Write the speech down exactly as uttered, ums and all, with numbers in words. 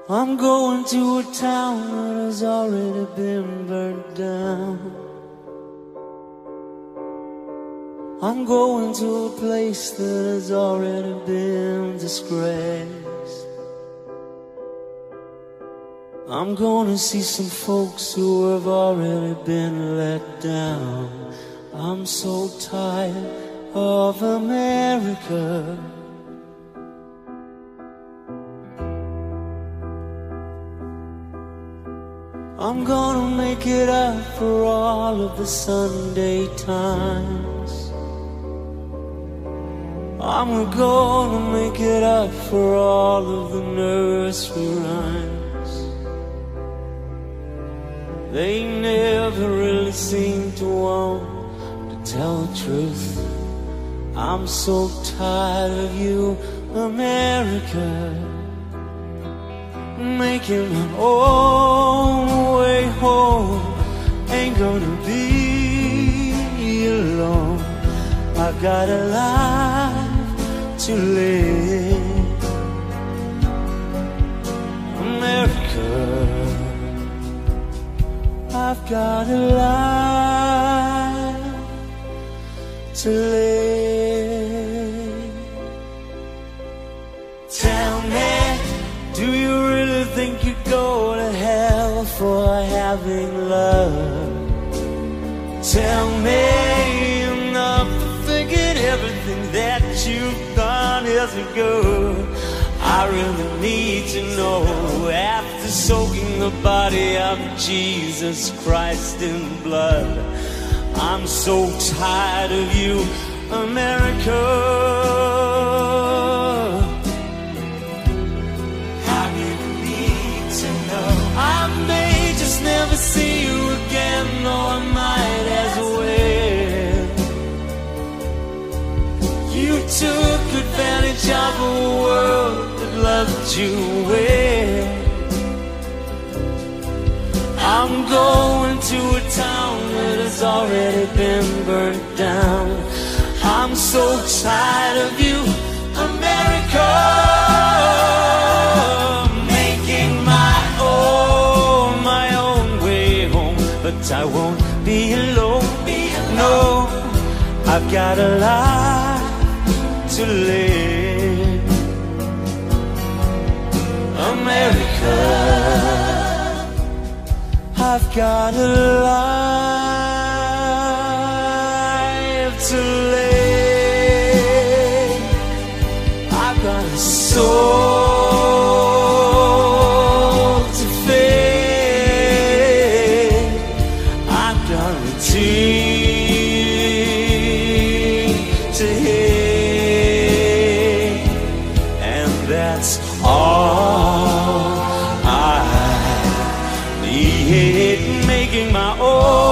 I'm going to a town that has already been burnt down. I'm going to a place that has already been disgraced. I'm gonna see some folks who have already been let down. I'm so tired of America. I'm gonna make it up for all of the Sunday times. I'm gonna make it up for all of the nursery rhymes. They never really seem to want to tell the truth. I'm so tired of you, America. Making my own way home. Ain't gonna be alone. I've got a life to live. America, I've got a life to live. Tell me, do you really think you go to hell for having love? Tell me, enough to forget everything that you've done isn't good. I really need to know, after soaking the body of Jesus Christ in blood, I'm so tired of you, America. Never see you again, though I might as well. You took advantage of a world that loved you well. I'm going to a town that has already been burnt down. I'm so tired of you, America. But I won't be alone, no, I've got a life to live. America, I've got a life to live. I've got a soul. Making my own